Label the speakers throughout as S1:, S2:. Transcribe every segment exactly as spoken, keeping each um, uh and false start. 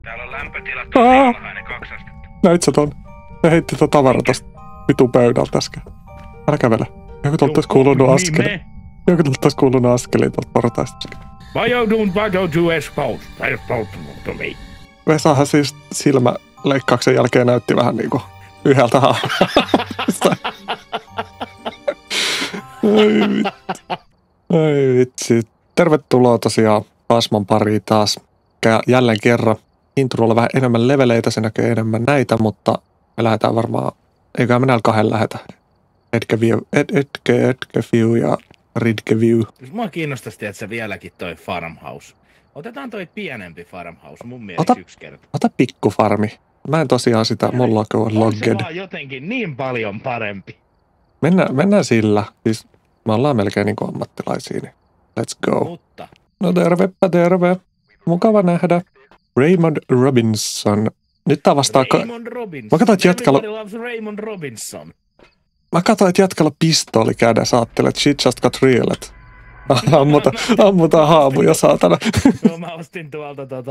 S1: Täällä on lämpötila tosi alhainen, kaksi astetta.
S2: Näit sä ton? Ne heitti ton tavara tosta vitun pöydältä äsken. Älä kävele. Joku tuolta ois kuulunut askeli. Joku tuolta ois kuulunut askeli tuolta portaista äsken.
S1: Why you don't, why don't you expose? Expose to me.
S2: Vesahan siis silmäleikkauksen jälkeen näytti vähän niinku yhdeltä hahmolta. Ai vitsi. Ai vitsi. Tervetuloa tosiaan Phasmon pariin taas. Jälleen kerran. Introlla vähän enemmän leveleitä, se näkee enemmän näitä, mutta me lähdetään varmaan, eiköhän me näillä kahden lähetä. Edgeview, ed, Edge, Edgeview ja Ridgeview.
S1: Mua kiinnostaisi, että se vieläkin toi farmhouse. Otetaan toi pienempi farmhouse, mun mielestä
S2: ota,
S1: yksi kerta.
S2: Ota pikkufarmi. Mä en tosiaan sitä, mulla on logged.
S1: On se vaan jotenkin niin paljon parempi.
S2: Mennään, mennään sillä. Siis me ollaan melkein niin kuin ammattilaisia, niin let's go.
S1: Mutta.
S2: No tervepä terve. Mukava nähdä. Raymond Robinson. Nyt tää vastaa...
S1: Raymond Robinson.
S2: Mä katsoin, että jätkällä...
S1: Raymond Robinson.
S2: Mä katsoin, että jätkällä pistooli kädessä. Ajattelin, että shit just got real. Ammuta, ammutaan haamuja, saatana.
S1: No mä ostin tuolta tota...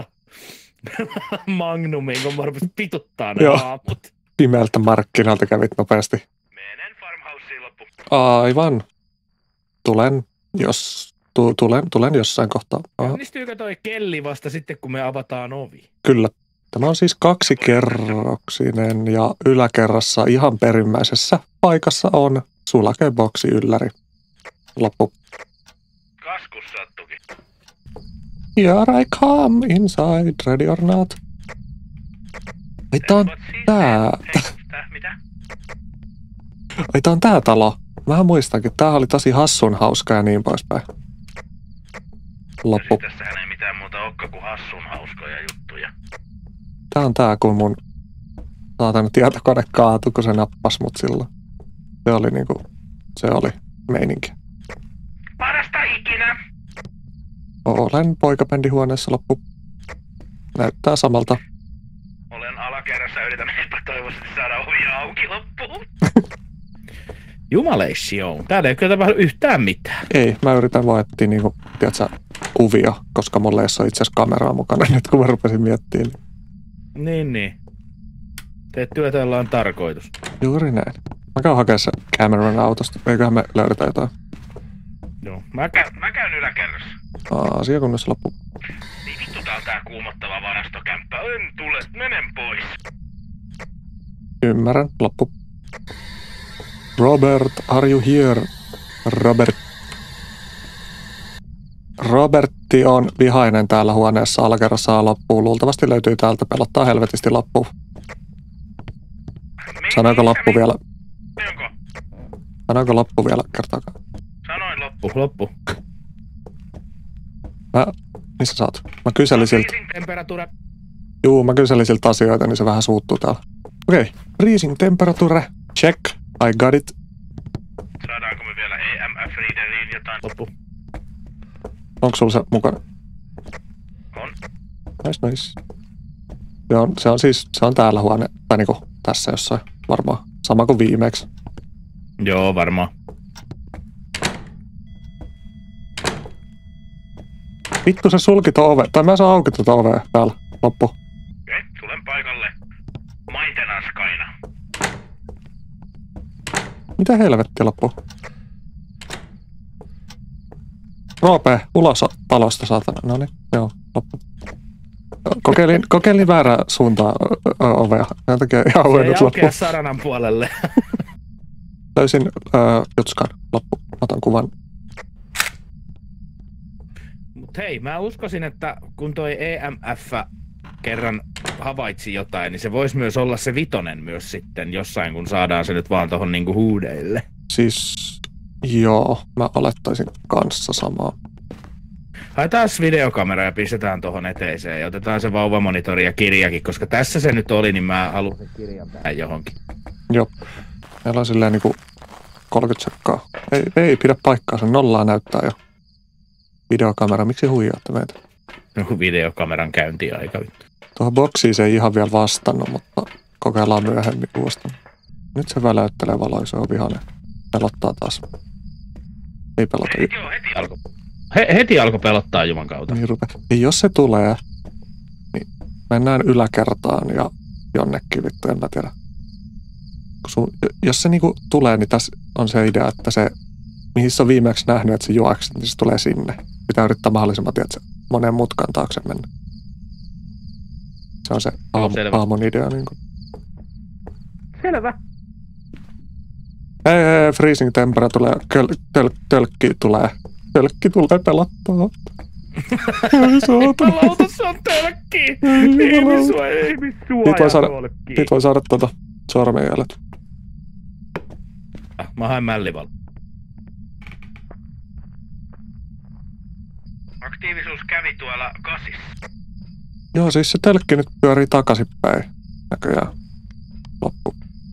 S1: Magnumiin, kun mä rupesin pituttaa ne haamut.
S2: Pimeältä markkinalta kävit nopeasti.
S1: Menen farmhouseen loppu.
S2: Aivan. Tulen, jos... Tu, tulen, tulen jossain kohtaa.
S1: Käynnistyykö toi kelli vasta sitten, kun me avataan ovi?
S2: Kyllä. Tämä on siis kaksikerroksinen ja yläkerrassa ihan perimmäisessä paikassa on sulakeboksi ylläri. Loppu.
S1: Kaskus sattukin.
S2: Here I come inside, ready or not. Ai tää on tää.
S1: Hei, mitä?
S2: Ai tää on tää talo. Mähän muistankin, tää oli tosi hassun hauska ja niin poispäin. Loppu.
S1: Tässähän ei mitään muuta olekaan kuin hassun hauskoja juttuja.
S2: Tää on tää, kun mun saatana tietokone kaatui, kun se nappasi mut silloin. Se oli niinku, se oli meininki.
S1: Parasta ikinä!
S2: Olen poikabändihuoneessa loppu. Näyttää samalta.
S1: Olen alakerrassa, yritän epätoivoisesti saada ovia auki loppuun. Jumaleissio, täällä ei kyllä tapahdu yhtään mitään.
S2: Ei, mä yritän vaan etsiä niinku, tiedätkö, kuvia, koska mulla ei ole itse asiassa kameraa mukana nyt, kun mä rupesin miettimään.
S1: Niin, niin. Teet työtä, jolla on tarkoitus.
S2: Juuri näin. Mä käyn hakemaan se Cameron autosta. Eiköhän me löydetä jotain.
S1: Joo, mä, käyn, mä käyn yläkerrassa.
S2: Asiakunnassa loppu.
S1: Niin vittu, tää on tää kuumottava varastokämppä. En tule, menen pois.
S2: Ymmärrän, loppu. Robert, are you here? Robert. Robertti on vihainen täällä huoneessa alakerrassa loppuun. Luultavasti löytyy täältä, pelottaa helvetisti loppuun. Sanoiko loppu vielä?
S1: Onko?
S2: Sanoiko loppu vielä kertaakaan?
S1: Sanoin loppu. Loppu.
S2: Mä, missä sä oot? Mä kyselin siltä.
S1: Temperature.
S2: Juu, mä kyselin siltä asioita, niin se vähän suuttuu täällä. Okei, okay. Freezing temperature. Check. I got it.
S1: Saadaanko me vielä E M F-readeriin jotain? Loppu.
S2: Onko sulla se mukana?
S1: On.
S2: Nice, nice. Se on, se on siis, se on täällä huone, tai niinku tässä jossain varmaan. Sama kuin viimeksi.
S1: Joo, varmaan.
S2: Vittu se sulki tuon ove, tai mä saan auki tuota ovea täällä. Loppu.
S1: Okei, okay, tulen paikalle. Maintenance kaina.
S2: Mitä helvettiä loppu? Roope, ulos talosta saatana. No niin, joo, loppu. Kokeilin, kokeilin väärää suuntaa ovea. Sen takia ihan uudennus loppu.
S1: Se ei aukea saranan puolelle.
S2: Löysin öö, jutskan loppu. Otan kuvan.
S1: Mut hei, mä uskoisin, että kun toi E M F kerran havaitsi jotain, niin se voisi myös olla se vitonen myös sitten jossain, kun saadaan se nyt vaan tohon niinku huudeille.
S2: Siis, joo, mä olettaisin kanssa samaa.
S1: Haetaan videokamera ja pistetään tohon eteiseen ja otetaan se vauvamonitori ja kirjakin, koska tässä se nyt oli, niin mä haluan sen kirjan tähän johonkin.
S2: Joo, meillä on silleen niinku kolmekymmentä sekkaa. Ei, ei pidä paikkaa, se nollaa näyttää jo. Videokamera, miksi huijaatte meitä?
S1: No, videokameran käyntiaika.
S2: Tuohon boksiin se ei ihan vielä vastannut, mutta kokeillaan myöhemmin uudestaan. Nyt se väläyttelee valoa, se on vihainen. Pelottaa taas. Ei pelota.
S1: Hei, joo, heti alkoi. He, heti alkoi pelottaa Juman kautta.
S2: Niin rupe. Ja jos se tulee, niin mennään yläkertaan ja jonnekin vittu, en mä tiedä. Sun, jos se niinku tulee, niin tässä on se idea, että se, mihin se on viimeksi nähnyt, että se juoksi, niin se tulee sinne. Pitää yrittää mahdollisimman, tiedätkö, monen mutkan taakse mennä. Se on se aamu, aamun idea. Niin kuin.
S1: Selvä.
S2: Hei, hei, freezing tempera tulee, köl, töl, tölkki tulee. Tölkki tulee pelottaa. Ei saatana.
S1: Lauta, se on tölkki. Ihmissuoja, ihmissuoja tölkki.
S2: Niitä voi saada tuota sormenjäljet.
S1: Mä haen mällival. Aktiivisuus kävi tuolla kasissa.
S2: Joo, siis se tölkki nyt pyörii takaisinpäin. Näköjään. Loppu.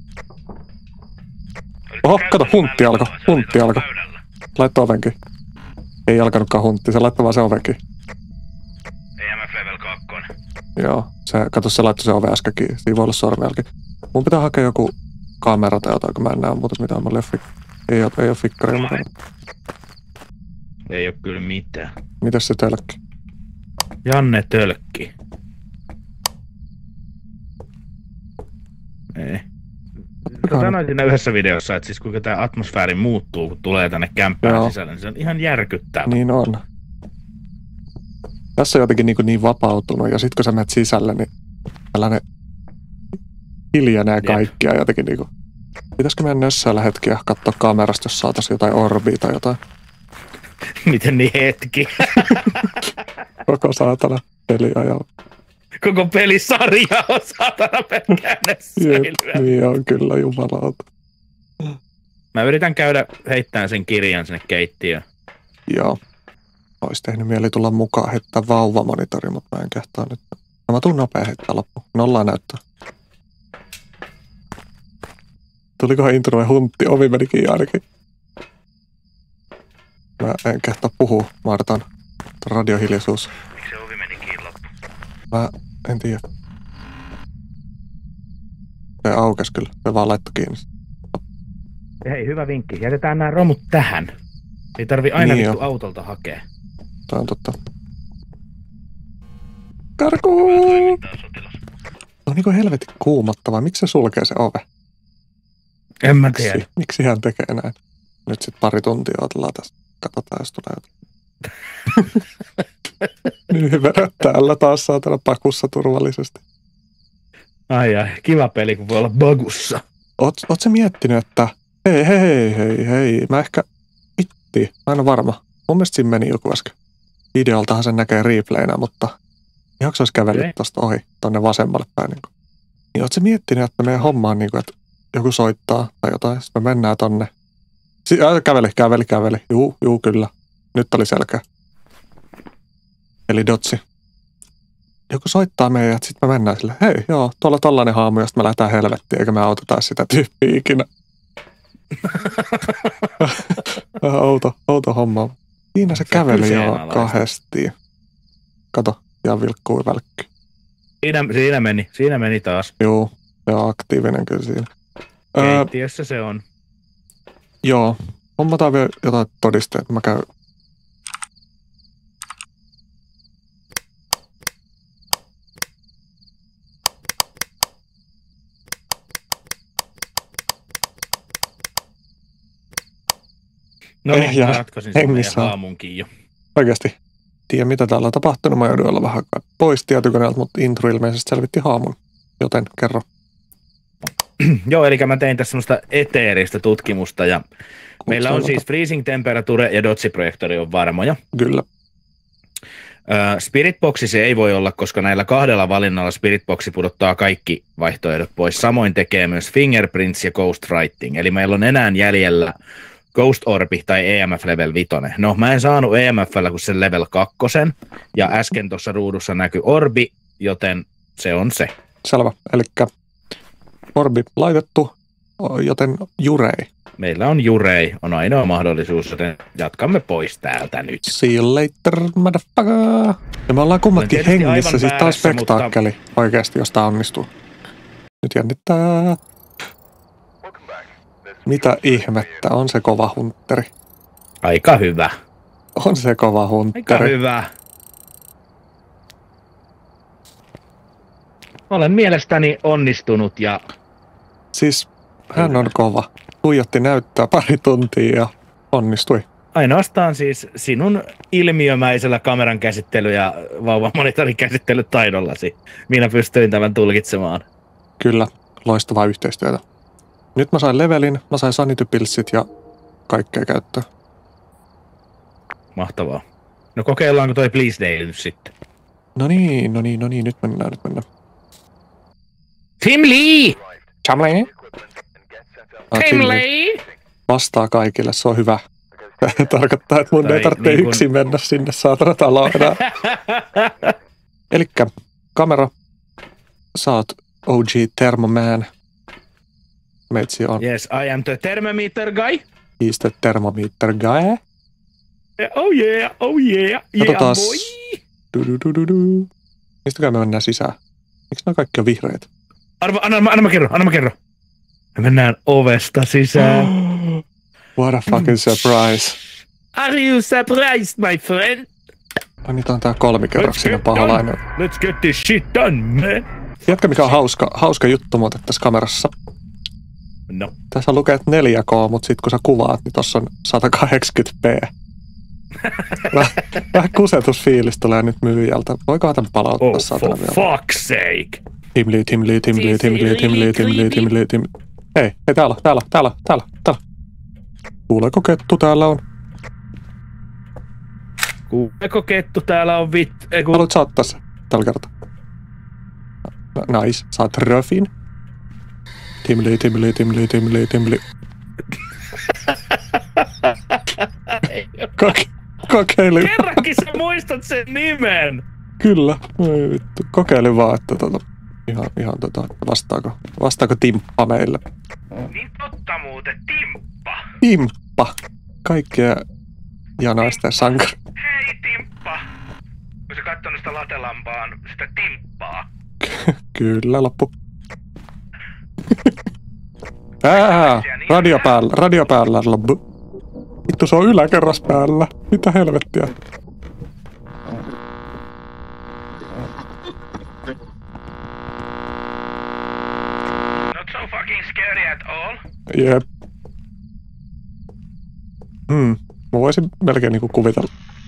S2: Oho, kato, huntti alkoi. Huntti alkoi. Laittaa ovenkin. Ei alkanutkaan huntti, se laittoi vaan se ovenkin.
S1: E M F level kaksi.
S2: Joo, se, kato, se laittoi se ove äskenkin. Siinä voi olla sormenjälki. Mun pitää hakea joku kamera tai jotain, kun mä en näe muuta mitään. Mä fik... Ei ole, ei ole fikkaria mukana.
S1: Ei ole kyllä mitään.
S2: Mitäs se tölkki?
S1: Janne tölkki. Ei. Sanoin siinä yhdessä videossa, että siis kuinka tämä atmosfääri muuttuu, kun tulee tänne kämppään Joo. sisälle, niin se on ihan järkyttävä.
S2: Niin on. Tässä on jotenkin niin, niin vapautunut, ja sitten kun sä menet sisälle, niin tällainen hiljenee kaikkia jotenkin niin kuin. Pitäisikö meidän nössäällä hetkiä katsoa kamerasta, jos saataisiin jotain orbia tai jotain?
S1: Miten niin hetki?
S2: Koko saatana peliä ja...
S1: Koko pelisarja on saatana pelkkää nössäilyä.
S2: Niin on kyllä, jumalauta.
S1: Mä yritän käydä heittämään sen kirjan sinne keittiöön.
S2: Joo. Ois tehnyt mieli tulla mukaan heittää vauvamonitori, mutta mä en kehtaa nyt. No mä tuun nopea heittää loppuun. Nollaa näyttää. Tulikohan introen huntti? Ovi menikin ainakin. Mä en kehtaa puhua, Martan. Radiohiljaisuus.
S1: Miksi se ovi meni kiinni loppuun?
S2: Mä en tiedä. Se aukes kyllä. Se vaan laittoi kiinni.
S1: Hei, hyvä vinkki. Jätetään nämä romut tähän. Ei tarvi aina
S2: niin
S1: vittu autolta hakea.
S2: Tämä on totta. Karkuu! On niinku helvetin kuumottavaa. Miksi se sulkee se ove?
S1: En mä tiedä. Miksi,
S2: miksi hän tekee näin? Nyt sit pari tuntia otellaan tässä. Katsotaan, jos tulee jotain. Niin vedät täällä taas saatana pakussa turvallisesti.
S1: Ai ai, kiva peli, kun voi olla bagussa.
S2: Oot, oot sä miettinyt, että hei, hei, hei, hei, hei, mä ehkä ittiin, mä en ole varma. Mun mielestä siinä meni joku äsken. Videoltahan sen näkee replaynä, mutta ihan se olisi kävellyt okay. tosta ohi, tonne vasemmalle päin. Niin, niin oot sä miettinyt, että meidän homma on niin kuin, että joku soittaa tai jotain, sitten me mennään tonne. Si- äh, käveli, käveli, käveli. Juu, juu, kyllä. Nyt oli selkeä. Eli Dotsi. Joku soittaa meidät, sitten me mennään sille, hei, joo, tuolla tollainen haamu, josta me lähdetään helvettiin, eikä me autetaan sitä tyyppiä ikinä. outo, outo homma. Siinä se, se käveli jo kahdesti. Kato, ja vilkkuu välkky.
S1: Siinä, siinä meni, siinä meni taas.
S2: Joo, se on aktiivinen kyllä siinä.
S1: Keittiössä öö, se on.
S2: Joo, hommataan vielä jotain todisteita. Mä käyn.
S1: No niin, mä ratkaisin sen meidän haamunkin jo.
S2: Oikeasti. Tiedä mitä täällä on tapahtunut. Mä joudun olla vähän pois tietokoneelta, mutta intro ilmeisesti selvitti haamun. Joten kerro.
S1: Joo, eli mä tein tässä semmoista eteeristä tutkimusta ja Kuulostaa meillä on siis freezing temperature ja dodge-projektori on varmoja.
S2: Kyllä.
S1: Uh, Spiritboxi se ei voi olla, koska näillä kahdella valinnalla Spiritboxi pudottaa kaikki vaihtoehdot pois. Samoin tekee myös Fingerprints ja Ghost Writing. Eli meillä on enää jäljellä Ghost Orbi tai E M F Level viisi. No, mä en saanut E M F:llä kuin sen Level kaksi, ja äsken tuossa ruudussa näkyi Orbi, joten se on se.
S2: Selvä. Elikkä Orbi laitettu, joten Jurei.
S1: Meillä on Jurei, on ainoa mahdollisuus, joten jatkamme pois täältä nyt.
S2: See you later, motherfucker. Ja me ollaan kummatkin hengissä, siis taas spektaakkeli mutta... oikeasti, jos tää onnistuu. Nyt jännittää. Mitä ihmettä, on se kova huntteri.
S1: Aika hyvä.
S2: On se kova huntteri.
S1: Aika hyvä. olen mielestäni onnistunut ja...
S2: Siis hän on kova. Tuijotti näyttää pari tuntia ja onnistui.
S1: Ainoastaan siis sinun ilmiömäisellä kameran käsittely- ja vauvamonitorin käsittelytaidollasi. Minä pystyin tämän tulkitsemaan.
S2: Kyllä, loistavaa yhteistyötä. Nyt mä sain levelin, mä sain sanitypilssit ja kaikkea käyttöön.
S1: Mahtavaa. No kokeillaanko toi Please Day nyt sitten?
S2: No niin, no niin, no niin, nyt mennään, nyt mennään.
S1: Tim Lee!
S2: Chamley?
S1: Tim Lee!
S2: Vastaa kaikille, se on hyvä. Tarkoittaa, että mun tai ei tarvitse niin kun... yksin mennä sinne saatana taloon enää. Elikkä kamera, sä oot O G Thermoman. Meitsi on.
S1: Yes, I am the thermometer guy.
S2: He's the thermometer guy.
S1: Oh yeah, oh yeah, yeah boy.
S2: Du-du-du-du-du. Mistäkään me mennään sisään? Miksi nämä kaikki on vihreät?
S1: Anna, anna, anna mä kerron, anna mä kerron. Me mennään ovesta sisään.
S2: What a fucking surprise.
S1: Are you surprised, my friend?
S2: Ai niitä on tää kolmikerroksinen paholainen.
S1: Let's get this shit done, man.
S2: Tiedätkö mikä on hauska, hauska juttu muuten tässä kamerassa?
S1: No.
S2: Tässä lukee neljä K, mutta sit kun sä kuvaat, niin tossa on sata kahdeksankymmentä p. Vähän, vähän kusetusfiilis tulee nyt myyjältä. Voikohan tämän palauttaa
S1: oh,
S2: saatana
S1: vielä? Oh, for fuck's sake!
S2: Tim Lee, Tim Lee, Tim Lee, Tim Lee, Tim Lee, Tim Lee, Tim Lee, Tim Lee. Hei, hei, täällä, täällä, täällä, täällä, täällä. Kuuleeko kettu täällä on?
S1: Kuuleeko kettu täällä on vit... Eiku...
S2: Haluat saattaa se tällä kertaa? Nice, saat röfin. Tim Lee, Tim Lee, Tim Lee, Tim Lee, Tim Lee. Koke- kokeilin.
S1: Kerrankin sä muistat sen nimen!
S2: Kyllä, ei vittu. Kokeilin vaan, että tota, ihan, ihan tota, vastaako, vastaako Timppa meille.
S1: Niin totta muuten, Timppa!
S2: Timppa! Kaikkea janoista ja sankari.
S1: Hei Timppa! Kun sä kattonut sitä latelampaan, sitä Timppaa.
S2: Kyllä, loppu. Ää, radio päällä, radio päällä, loppu. Vittu, se on yläkerras päällä. Mitä helvettiä?
S1: Not so fucking scary at all.
S2: Jep. Hmm, mä voisin melkein niinku kuvitella.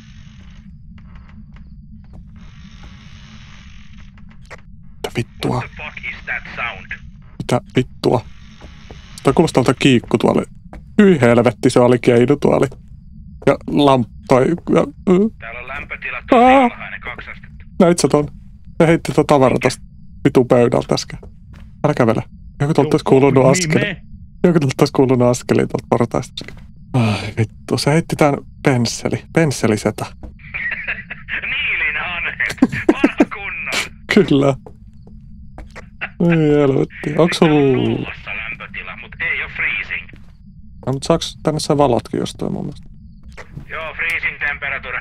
S2: Mitä vittua?
S1: What the fuck is that sound?
S2: Mitä vittua? Sitä kuulostaa tältä kiikkutuoli. Hyi helvetti, se oli keinutuoli. Ja lamppoi. Ja, uh.
S1: Täällä on lämpötilat on alhainen, kaksi astetta.
S2: Näit sä ton? Se heitti ton tavara tosta vitu pöydältä äsken. Älä kävele. Joku tuolta olisi kuulunut askeli. Joku tuolta olisi kuulunut askeli tuolta portaista äsken. Ai vittu, se heitti tän pensseli. Pensselisetä.
S1: Niilin Hanhet. Vanha kunnon.
S2: Kyllä. Ei helvetti. Onks sulla...
S1: Nollassa lämpötila, mut ei oo freezing.
S2: No, mut saaks tänne sen valotkin jostain mun mielestä?
S1: Joo, freezing temperature.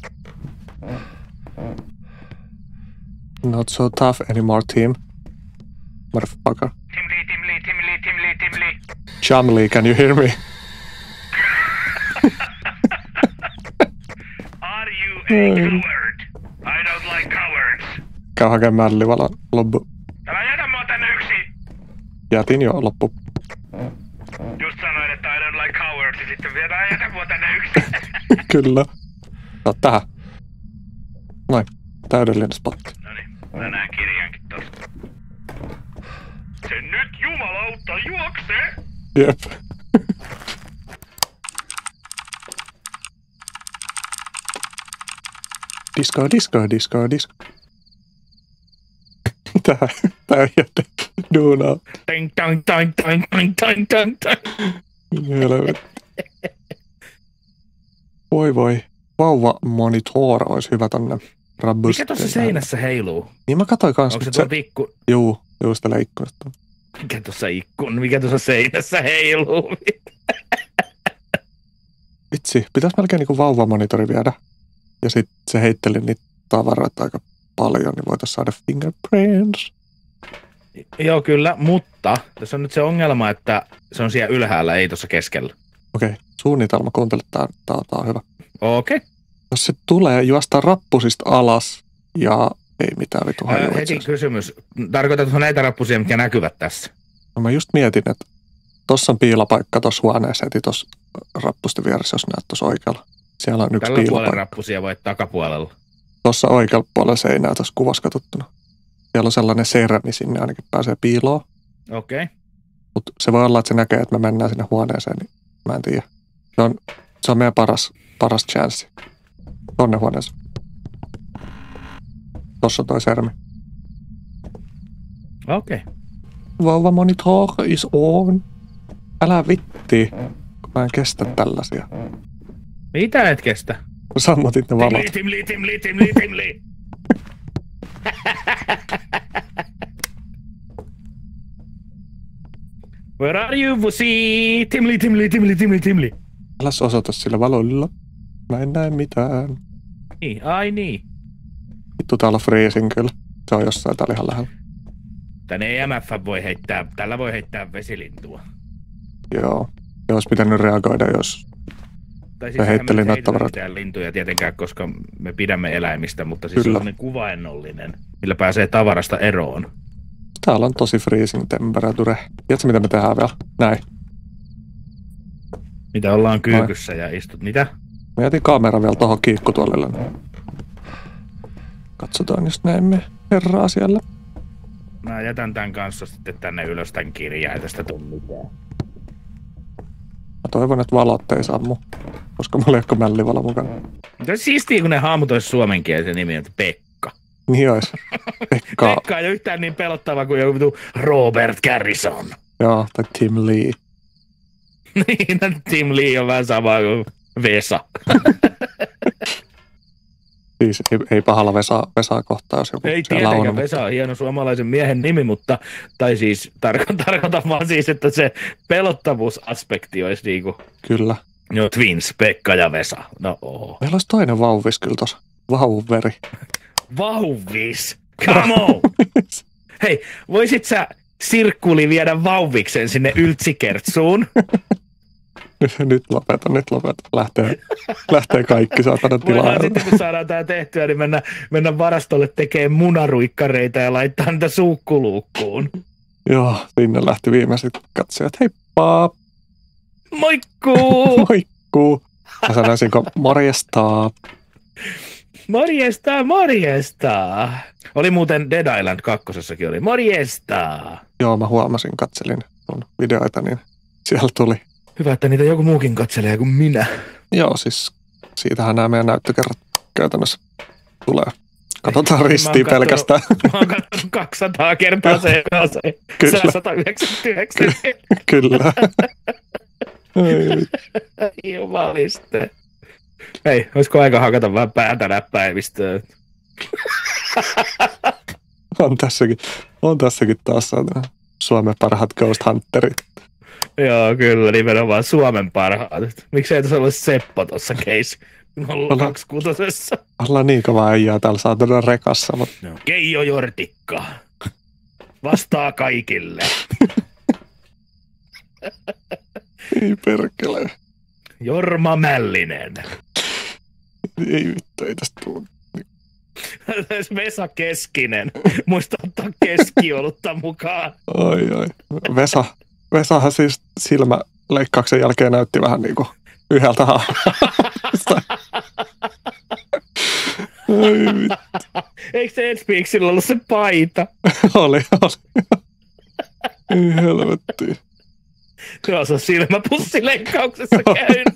S2: Not so tough anymore, team. Motherfucker.
S1: Tim Lee, Tim Lee, Tim Lee, Tim Lee, Tim Lee.
S2: Chamley, can you hear me?
S1: Are you a coward? I don't like cowards.
S2: Käy hakemaan mällivalon loppu.
S1: Älä jätä mua tänne yksin.
S2: Jätin jo loppu.
S1: Just sanoin, että I don't like cowards ja sitten vielä älä jätä mua tänne yksin.
S2: Kyllä. Saat tähän. Noin. Täydellinen spotti.
S1: Noniin, mä näen kirjankin tosta. Se nyt jumalauta juoksee!
S2: Jep. Disco, disco, disco, disco. Tää, tää ei jätä duunaa.
S1: Tang, tang, tang, tang, tang, tang, tang, tang.
S2: Helvetti. Voi voi. Vauva monitor olisi hyvä tonne rabusteen.
S1: Mikä tuossa seinässä heiluu?
S2: Niin mä katsoin kans.
S1: Onko se tuo tikku?
S2: Juu, juu sitä leikkunasta.
S1: Mikä tuossa ikkun? Mikä tuossa seinässä heiluu?
S2: Vitsi, pitäis melkein niinku vauvamonitori viedä. Ja sit se heitteli niitä tavaroita aika paljon, niin voitais saada fingerprints.
S1: Joo, kyllä, mutta tässä on nyt se ongelma, että se on siellä ylhäällä, ei tuossa keskellä.
S2: Okei, okay, suunnitelma, kuuntele, tää, tää, tää on hyvä.
S1: Okei. Okay.
S2: Jos se tulee juosta rappusista alas ja Ei mitään vitu
S1: Ää,
S2: hajua.
S1: heti kysymys. Tarkoitatko näitä rappusia, mitkä näkyvät tässä?
S2: No mä just mietin, että tossa on piilapaikka tossa huoneessa heti tossa rappusten vieressä, jos näet tossa oikealla. Siellä on yksi
S1: Tällä puolella
S2: piilapaikka.
S1: rappusia vai takapuolella?
S2: Tossa oikealla puolella seinää tuossa kuvassa katsottuna. Siellä on sellainen sermi, sinne ainakin pääsee piiloon.
S1: Okei. Okay.
S2: Mutta se voi olla, että se näkee, että me mennään sinne huoneeseen, niin mä en tiedä. Se on, se on meidän paras, paras chanssi. Tonne huoneeseen. Tossa on toi sermi.
S1: Okei. Okay.
S2: Vauva monitor is on. Älä vitti, kun mä en kestä tällaisia.
S1: Mitä et kestä?
S2: Sammutit ne valot.
S1: Timli, timli, timli, timli, timli. Where are you, Vusi? Timli, timli, timli, timli, timli.
S2: Älä osoita sillä valolla. Mä en näe mitään.
S1: Niin, ai niin.
S2: Vittu, täällä on freezing kyllä. Se on jossain täällä ihan lähellä.
S1: Tänne ei M F voi heittää, tällä voi heittää vesilintua.
S2: Joo. Ja olisi pitänyt reagoida, jos
S1: Tai siis
S2: me heittelin
S1: me
S2: näitä tavarat.
S1: mitään lintuja tietenkään, koska me pidämme eläimistä, mutta siis
S2: Kyllä.
S1: se on kuvainnollinen, millä pääsee tavarasta eroon.
S2: Täällä on tosi freezing temperature. Tiedätkö, mitä me tehdään vielä? Näin.
S1: Mitä ollaan kyykyssä ja istut. Mitä?
S2: Mä jätin kamera vielä tohon kiikkutuolille. Katsotaan, jos näemme herraa siellä.
S1: Mä jätän tän kanssa sitten tänne ylös tän kirjaa, ei tästä tuu mitään.
S2: Mä toivon, että valot ei sammu, koska mulla ei ole mällivalo mukana.
S1: Mutta siistiä, kun ne hahmot olisi suomenkielisen nimi, että Pekka.
S2: Niin ois. Pekka.
S1: Pekka ei ole yhtään niin pelottava kuin joku vitu Robert Garrison.
S2: Joo, tai Tim Lee.
S1: Niin, Tim Lee on vähän sama kuin Vesa.
S2: Siis ei, ei pahalla Vesa, Vesaa kohtaa, jos joku
S1: Ei
S2: siellä
S1: tietenkään,
S2: on.
S1: Vesa on hieno suomalaisen miehen nimi, mutta, tai siis tarko- tarkoitan vaan siis, että se pelottavuusaspekti olisi niinku,
S2: Kyllä.
S1: joo, twins, Pekka ja Vesa. No oho.
S2: Meillä olisi toinen vauvis kyllä tossa. Vauveri.
S1: Vauvis! Come on! Hei, voisit sä Sirkkuli viedä vauviksen sinne Yltsikertsuun?
S2: Nyt lopeta, nyt lopeta. Lähtee, lähtee kaikki saatana tilaa.
S1: Voidaan sitten, kun saadaan tää tehtyä, niin mennä, mennä varastolle tekemään munaruikkareita ja laittaa niitä suukkuluukkuun.
S2: Joo, sinne lähti viimeiset katsojat. Heippa!
S1: Moikkuu!
S2: Moikkuu! Mä sanoisinko morjestaa.
S1: Morjesta, morjesta! Oli muuten Dead Island kakkosessakin oli. Morjesta!
S2: Joo, mä huomasin, katselin sun videoita, niin siellä tuli.
S1: Hyvä, että niitä joku muukin katselee kuin minä.
S2: Joo, siis siitähän nämä meidän näyttökerrat käytännössä tulee. Katsotaan
S1: Mä oon
S2: ristiin
S1: kattonut-
S2: pelkästään.
S1: Mä oon katsonut kaksisataa kertaa se, se,
S2: Kyllä.
S1: se sata yhdeksänkymmentäyhdeksän.
S2: Kyllä. Ei,
S1: Jumaliste. Hei, olisiko aika hakata vähän päätä näppäimistöön?
S2: on tässäkin, on tässäkin taas saatana Suomen parhaat Ghost Hunterit.
S1: Joo, kyllä, nimenomaan Suomen parhaat. Miksei tässä ole Seppo tuossa case nolla kaksi kuusi.
S2: Ollaan niin kovaa äijää täällä saatana rekassa, mutta
S1: No. Keijo Jortikka. Vastaa kaikille.
S2: ei perkele.
S1: Jorma Mällinen.
S2: Ei vittu, ei tästä tule.
S1: Vesa Keskinen. Muista ottaa keskiolutta mukaan.
S2: Ai ai. Vesa, Vesahan siis silmäleikkauksen jälkeen näytti vähän niinku yhdeltä hahmolta. Ai vittu.
S1: Eikö se Edgepeaksillä ollut se paita?
S2: Oli, oli. Ei helvetti.
S1: Joo, se on silmäpussileikkauksessa käynyt.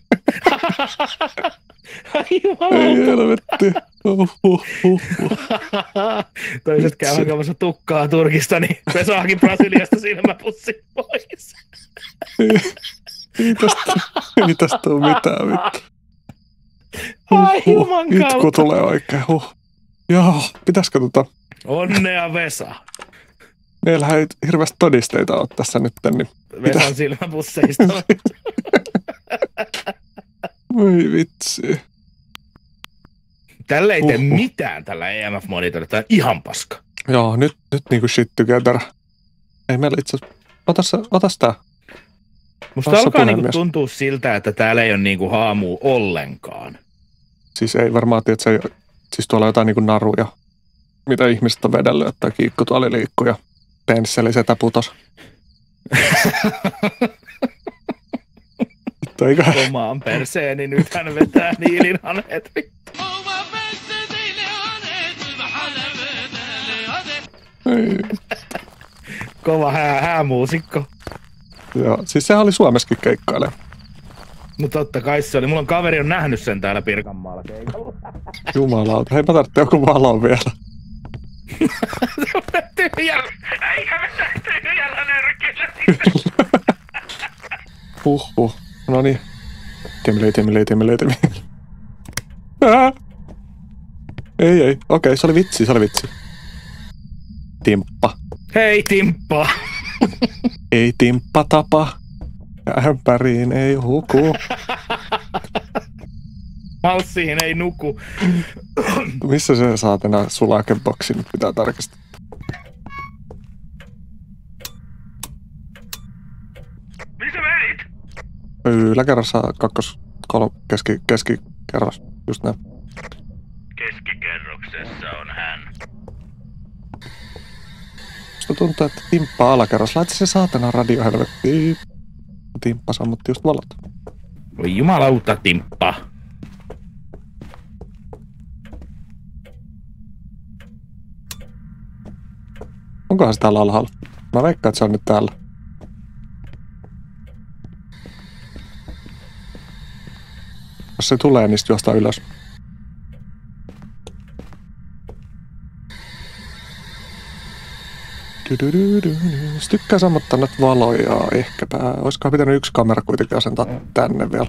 S1: Ai
S2: Ei
S1: jumalauta.
S2: helvetti. Uh, uh, uh, uh.
S1: Toiset käy hakemassa tukkaa Turkista, niin Vesahakin Brasiliasta silmäpussi pois.
S2: Ei, ei tästä, ei tästä ole mitään vittu.
S1: Ai juman
S2: Itku
S1: kautta.
S2: tulee oikein. Huh. Joo, pitäisikö tota...
S1: Onnea Vesa.
S2: Meillähän ei hirveästi todisteita ole tässä nyt, niin...
S1: Vesan silmäpusseista.
S2: Oi vitsi.
S1: Tällä ei tee
S2: Uhuh.
S1: mitään tällä E M F-monitorilla. Tämä on ihan paska.
S2: Joo, nyt, nyt niinku shit together. Ei meillä itse asiassa... Otas, otas tää.
S1: Musta
S2: Tossa
S1: alkaa niinku
S2: puhemies.
S1: tuntua siltä, että täällä ei ole niinku haamua ollenkaan.
S2: Siis ei varmaan tiedä, että se ei... Siis tuolla on jotain niinku naruja. mitä ihmiset on vedellyt, että kiikkutuoli liikkuu ja pensselisetä putos.
S1: Omaan perseeni, nyt hän vetää Niilin haneet. Kova hää, häämuusikko.
S2: Joo, siis sehän oli Suomessakin keikkailija.
S1: No totta kai se oli. Mulla on kaveri on nähnyt sen täällä Pirkanmaalla keikalla.
S2: Jumalauta. Hei, mä tarvitsen joku valon vielä.
S1: Tyhjällä. Eikä vetää tyhjällä nyrkillä.
S2: Huhhuh. No niin. Timli, timli, timli, timli. Ei, ei. Okei, se oli vitsi, se oli vitsi. Timppa.
S1: Hei, Timppa.
S2: Ei Timppa tapa. Ämpäriin ei huku.
S1: Malssiin ei nuku.
S2: Missä se saatana sulakeboksi nyt pitää tarkistaa?
S1: Missä menit?
S2: Yläkerrassa kakkos, kolme, keski, keskikerros, just näin.
S1: Keskikerroksessa on hän.
S2: Musta tuntuu, että Timppa alakerros. Laita se saatana radiohelvettiin. Timppa sammutti just valot.
S1: Voi jumalauta, Timppa.
S2: Onkohan se täällä alhaalla? Mä veikkaan, että se on nyt täällä. Jos se tulee, niin sitten juosta ylös. Se tykkää sammuttaa näitä valoja ehkäpä. Olisikohan pitänyt yksi kamera kuitenkin asentaa tänne vielä.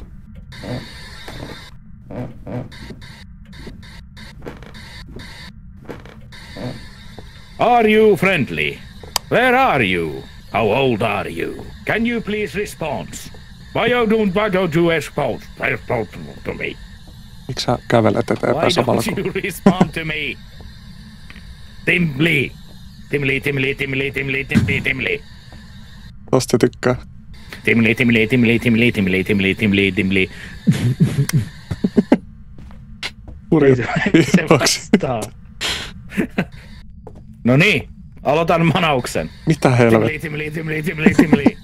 S1: Are you friendly? Where are you? How old are you? Can you please respond? Why don't, why don't you respond, respond to me?
S2: Miksi sä kävelet eteenpäin samalla
S1: kun... Why don't you respond to me? Timli! Timli, Timli, Timli, Timli, Timli, Timli.
S2: Tosta tykkää.
S1: Timli, Timli, Timli, Timli, Timli, Timli, Timli, Timli.
S2: Hurjat
S1: se vastaa. No niin, aloitan manauksen.
S2: Mitä helvet?
S1: Timli, Timli, Timli, Timli, Timli.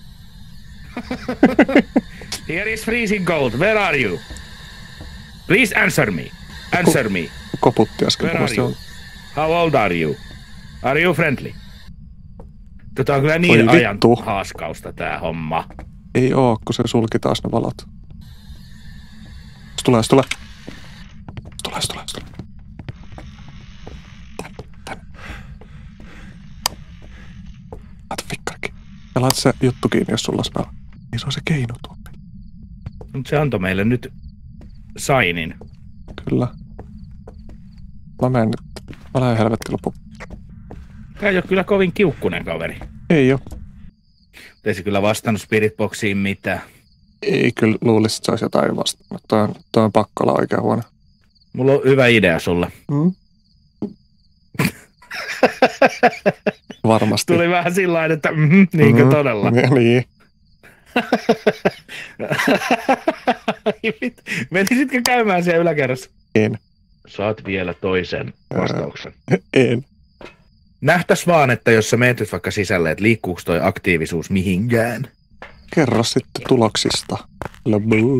S1: Here is freezing cold. Where are you? Please answer me. Answer me.
S2: Koputti äsken.
S1: Where are you? How old are you? Are you friendly? Tota on kyllä niin
S2: Oi,
S1: ajan
S2: vittu.
S1: haaskausta tää homma.
S2: Ei oo, kun se sulki taas ne valot. Se tulee, se tulee. Se tulee, se tulee, se tulee. Tänne, tänne. Laita fikkarikin. Ja laita se juttu kiinni, jos sulla on smell. Niin se on se keinutuoppi.
S1: Mut se antoi meille nyt sainin.
S2: Kyllä. Mä menen nyt. Mä lähden helvetti loppuun.
S1: Tää ei oo kyllä kovin kiukkunen kaveri.
S2: Ei oo.
S1: Ei se kyllä vastannut Spiritboxiin mitään.
S2: Ei kyllä luulisi, että se olisi jotain vastannut. Toi on, toi on pakko olla oikein huono.
S1: Mulla on hyvä idea sulle.
S2: Mm? Varmasti.
S1: Tuli vähän sillä lailla, että mm, niinkö mm, todella.
S2: Niin.
S1: Menisitkö käymään siellä yläkerrassa?
S2: En.
S1: Saat vielä toisen vastauksen.
S2: Ää, en.
S1: Nähtäis vaan, että jos sä menet vaikka sisälle, että liikkuuko toi aktiivisuus mihinkään.
S2: Kerro sitten tuloksista. Labu.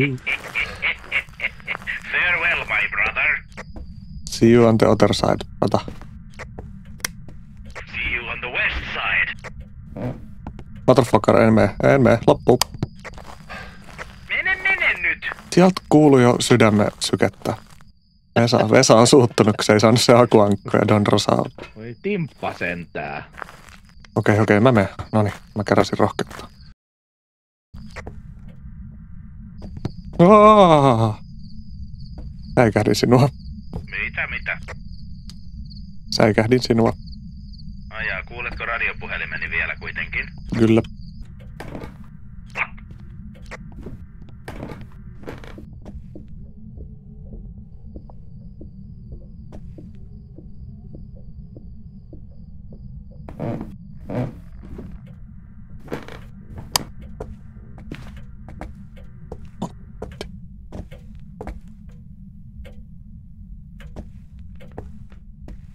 S1: Farewell, my brother.
S2: See you on the other side, brother.
S1: See you on the west side.
S2: Motherfucker, en mene, en mene, loppu.
S1: Mene, mene nyt.
S2: Sieltä kuuluu jo sydämen sykettä. Vesa, Vesa on suuttunut, kun se ei saanut se akuankko ja Don Rosa.
S1: Voi Timppa sentää.
S2: Okei, okay, okei, okay, mä menen. Noniin, mä keräsin rohkeutta. Aaaa! Säikähdin sinua.
S1: Mitä, mitä?
S2: Säikähdin sinua.
S1: Ajaa, kuuletko radiopuhelimeni vielä kuitenkin?
S2: Kyllä.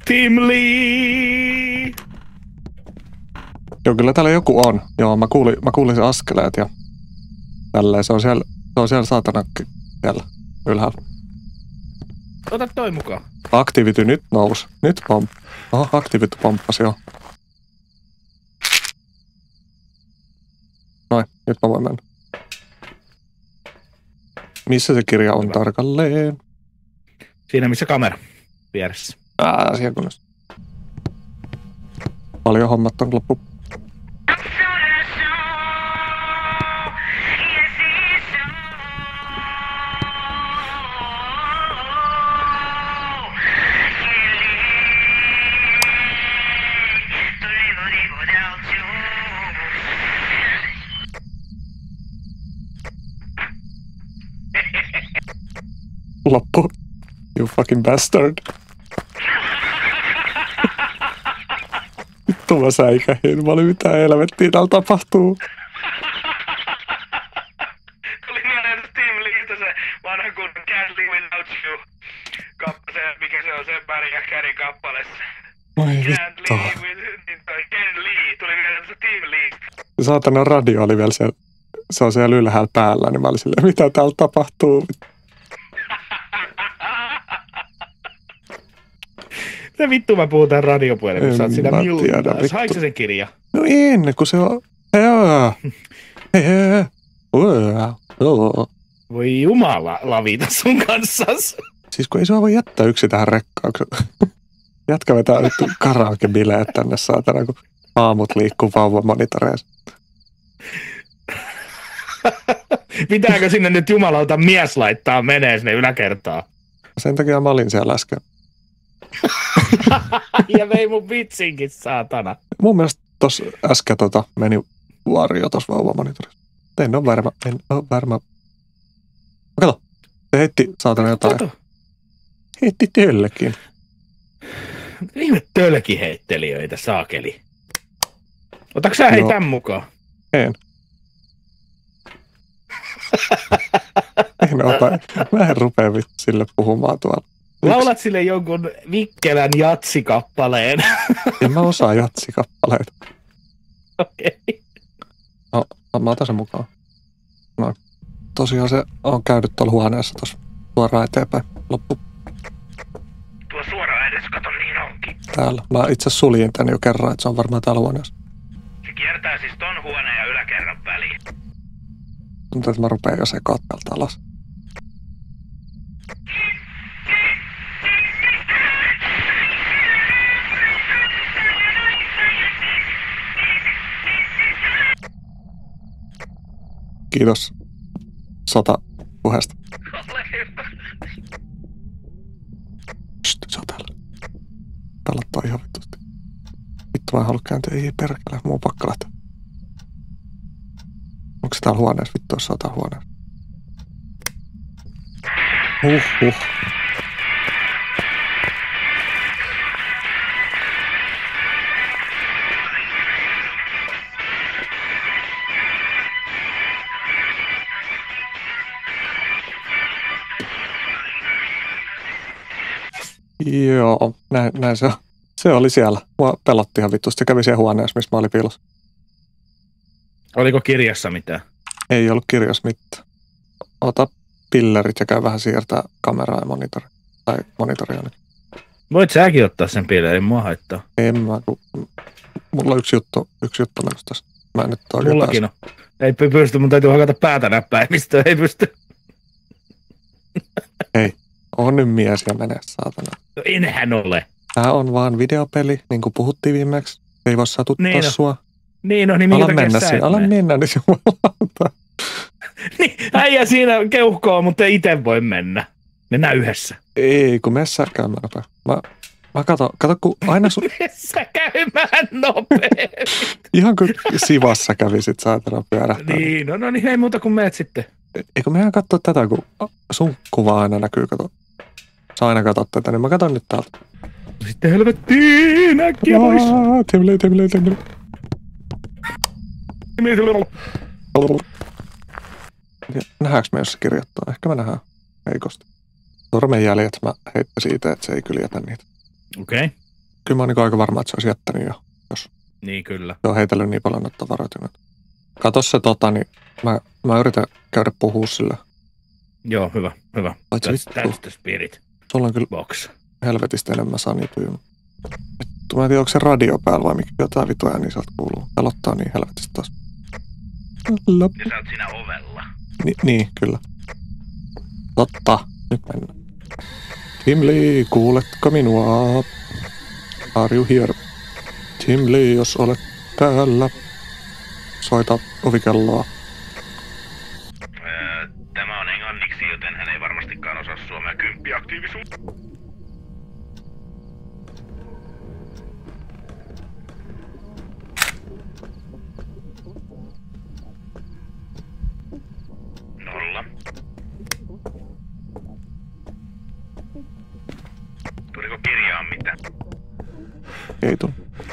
S1: Team Lee!
S2: Joo, kyllä täällä joku on. Joo, mä kuulin, mä kuulin sen askeleet ja tälleen. Se on siellä, se on siellä saatanakki siellä ylhäällä.
S1: Ota toi mukaan.
S2: Activity nyt nousi. Nyt pomp. Oho, Activity pomppasi jo. Noin, nyt mä voin mennä. Missä se kirja on tarkalleen?
S1: Siinä missä kamera vieressä.
S2: Ää, siellä kunnossa. Paljon hommat on loppu. Loppu. You fucking bastard. Vittu mä säikähin. Mä olin mitä helvettiä täällä tapahtuu.
S1: Tuli mieleen Team Leestä se vanha kun Can't Live Without You. Kappale, mikä se on sen Mariah Carey kappaleessa.
S2: Oi
S1: Can't
S2: vittu.
S1: Live With... Niin toi Ken Lee. Tuli mieleen se Team Lee.
S2: Saatana radio oli vielä siellä. Se on siellä ylhäällä päällä, niin mä olin silleen, mitä täällä tapahtuu?
S1: Mitä vittu mä puhutaan radiopuolella, kun sä oot siinä
S2: mä
S1: Mule.
S2: tiedä, vittu.
S1: Haiko se sen kirja?
S2: No ennen kuin se on... Joo. Hei,
S1: Voi jumala lavita sun kanssas.
S2: Siis kun ei sua voi jättää yksi tähän rekkaan. Jätkä vetää nyt karaoke-bileet tänne saatana, kun aamut liikkuu vauvamonitoreissa.
S1: Pitääkö sinne nyt jumalauta mies laittaa menee sinne yläkertaan?
S2: Sen takia mä olin siellä äsken.
S1: Ja vei mun vitsinkin, saatana.
S2: Mun mielestä tossa äsken tota meni varjo tossa vauvamonitorissa. En oo varma, en oo varma. Kato, se heitti saatana jotain.
S1: Kato.
S2: Heitti töllekin.
S1: Ihme tölkiheittelijöitä, saakeli. Otatko sä hei
S2: Joo.
S1: tän mukaan?
S2: En. En ota. Mä en rupea vittu sille puhumaan tuolla.
S1: Laulat sille jonkun vikkelän jatsikappaleen.
S2: En mä osaa jatsikappaleita.
S1: Okei.
S2: No, mä otan sen mukaan. No. Tosiaan se on käynyt tuolla huoneessa tuossa suoraan eteenpäin. Loppu
S1: Tuo suoraan edes, kato niin onkin.
S2: täällä. Mä itse suljin tän jo kerran, että se on varmaan täällä huoneessa.
S1: Se kiertää siis ton huoneen ja yläkerran väliin.
S2: Tuntuu, että mä rupean jo sekaa täältä alas. Kiitos sotapuheesta. Shht, se on täällä. Pelottaa ihan vittusti. Vittu mä en halua kääntyä. Ei perkele, muu on pakko lähteä. Onko se täällä huoneessa? Vittu, jos se on täällä huoneessa. Huh, huh. Joo, näin, näin se on. Se oli siellä. Mua pelotti ihan vittusti. Se kävi siellä huoneessa, missä mä olin piilossa.
S1: Oliko kirjassa mitään?
S2: Ei ollut kirjassa mitään. Ota pillerit ja käy vähän siirtää kameraa ja monitori. Tai monitoria.
S1: Voit säkin ottaa sen pillerin, mua haittaa.
S2: En mä, kun... Mulla on yksi juttu, yksi juttu menossa tässä. Mä en nyt oikein
S1: Mullakin on. Ei pysty, mun täytyy hakata päätä näppäimistöön, ei pysty.
S2: Ei, on nyt mies ja menee saatana.
S1: No enhän ole.
S2: Tää on vaan videopeli, niin kuin puhuttiin viimeksi. Ei voi satuttaa
S1: Niin on.
S2: sua.
S1: Niin on, niin minkä
S2: Ala
S1: takia
S2: mennä
S1: sä
S2: siinä,
S1: et
S2: ala
S1: mene?
S2: mennä nyt jumalauta.
S1: Niin, äijä siinä keuhkoo, mutta ei itse voi mennä. Mennään yhdessä.
S2: Ei, kun mene sä käymään nopea. Mä, mä kato, kato, kun aina sun...
S1: Messä käymään nopeasti.
S2: Ihan kuin Sivassa kävisit saatana pyörähtää.
S1: Niin, no, no niin, ei muuta kuin meet sitten.
S2: Eikö mehän katsoa tätä, kun sun kuva aina näkyy, kato. Sä aina katsot tätä, niin mä katson nyt täältä.
S1: Sitten helvettiin, äkkiä pois.
S2: Timli, timli, timli. Nähdäänkö me, jos se kirjoittaa? Ehkä me nähdään heikosti. Sormenjäljet mä heittäisin siitä, että se ei kyllä jätä niitä.
S1: Okei. Okay.
S2: kyllä mä oon niin aika varma, että se olisi jättänyt jo, jos
S1: Niin kyllä.
S2: se on heitellyt niin paljon noita tavaroita. Kato se tota, niin mä, mä yritän käydä puhua sille.
S1: Joo, hyvä, hyvä.
S2: Paitsi
S1: That's,
S2: vittu.
S1: that's the spirit
S2: Sulla on kyllä
S1: box.
S2: helvetistä enemmän sanituja. Vittu, mä en tiedä, onko se radio päällä vai mikä jotain vitu ääni sieltä kuuluu. Pelottaa niin helvetistä taas. Lop.
S1: Ja sä oot siinä ovella.
S2: Ni, niin, kyllä. Totta, nyt mennään. Tim Lee, kuuletko minua? Are you here? Tim Lee, jos olet täällä, soita ovikelloa.
S1: Öö, tämä on englanniksi, joten hän ei varmastikaan osaa suomea kymppiaktiivisuutta. Nolla. Tuliko kirjaan mitään?
S2: Ei tuu.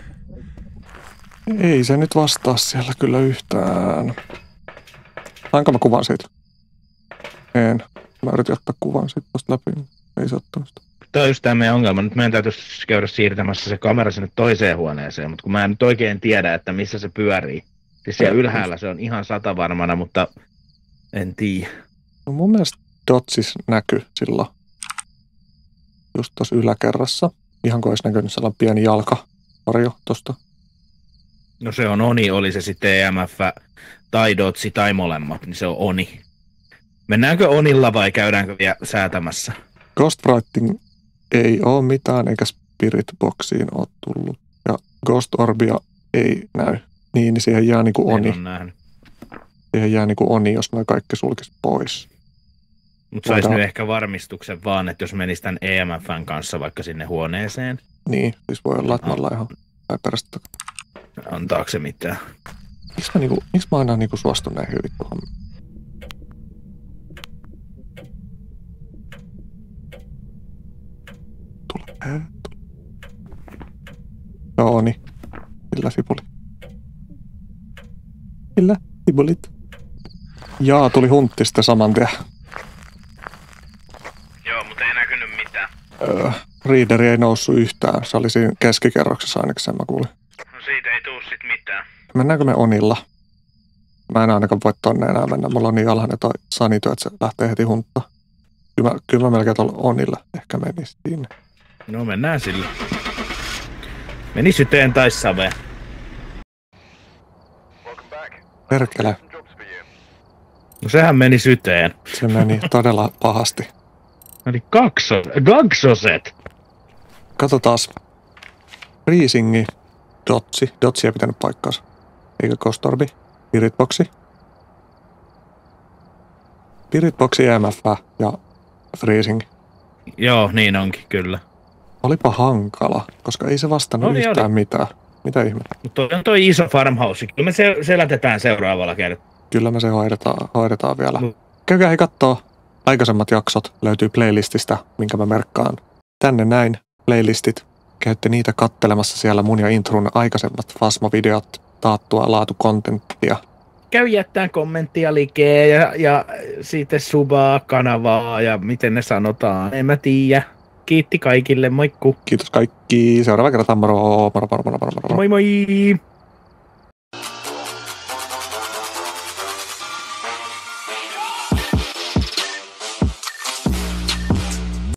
S2: Ei se nyt vastaa siellä kyllä yhtään. Saanko mä kuvan siitä? En. Mä yritin ottaa kuvan siitä tosta läpi. Ei se ottanut sitä.
S1: Tämä on just tämä meidän ongelma. Nyt meidän täytyisi käydä siirtämässä se kamera sinne toiseen huoneeseen, mutta kun mä en nyt oikein tiedä, että missä se pyörii. Siis siellä ylhäällä se on ihan satavarmana, mutta en tiedä.
S2: No mun mielestä Dotsis näkyy silloin just tuossa yläkerrassa. Ihan kuin olisi näkynyt sellainen pieni jalkavarjo tosta.
S1: No se on Oni, oli se sitten E M F tai Dotsi tai molemmat, niin se on Oni. Mennäänkö Onilla vai käydäänkö vielä säätämässä?
S2: Ghostwriting ei ole mitään, eikä Spirit Boxiin ole tullut. Ja Ghost Orbia ei näy. Niin, niin siihen jää niinku Oni. Siihen jää niinku Oni, jos noi kaikki sulkisi pois.
S1: Mutta saisi nyt ehkä varmistuksen vaan, että jos menisi tämän E M F:n kanssa vaikka sinne huoneeseen.
S2: Niin, siis voi olla, että me ollaan ihan päipärästä.
S1: Antaako se mitään?
S2: Miksi mä, niinku, miksi mä aina niinku suostun näihin vittuhan? Tulee. Joo, niin. Sillä sipuli. Sillä sipulit. Jaa, tuli huntti sitten saman tien.
S1: Joo, mutta ei näkynyt mitään.
S2: Öö, readeri ei noussut yhtään. Se oli siinä keskikerroksessa ainakin sen mä kuulin.
S1: No siitä ei tuu sit mitään.
S2: Mennäänkö me Onilla? Mä en ainakaan voi tonne enää mennä. Mulla on niin alhainen toi sanito, että se lähtee heti hunttaan. Kyllä mä, kyllä mä melkein tuolla Onilla ehkä menis sinne.
S1: No mennään sillä. Meni syteen tai saveen.
S2: Perkele.
S1: No sehän meni syteen.
S2: Se meni todella pahasti.
S1: Eli kakso, kaksoset.
S2: Katsotaas. Freezingi. Dotsi. Dotsi ei pitänyt paikkaansa. Eikö Ghost Orbi? Spiritboxi. Spiritboxi, E M F ja Freezing.
S1: Joo, niin onkin, kyllä.
S2: Olipa hankala, koska ei se vastannut
S1: oli,
S2: yhtään
S1: oli.
S2: mitään. Mitä ihmettä?
S1: Mutta toi on toi iso farmhouse. Kyllä me se selätetään seuraavalla kertaa.
S2: Kyllä me se hoidetaan, hoidetaan vielä.
S1: No.
S2: Käykää he kattoo. Aikaisemmat jaksot löytyy playlististä, minkä mä merkkaan tänne näin. Playlistit. Käytte niitä kattelemassa siellä mun ja Intrun aikaisemmat Fasmo-videot, taattua laatukontenttia.
S1: Käy jättää kommenttia likee ja, ja sitten subaa kanavaa ja miten ne sanotaan. En mä tiedä. Kiitti kaikille, moikku.
S2: Kiitos kaikki. Seuraava kerta, moro, moro, moro, moro, moro, moro.
S1: Moi moi!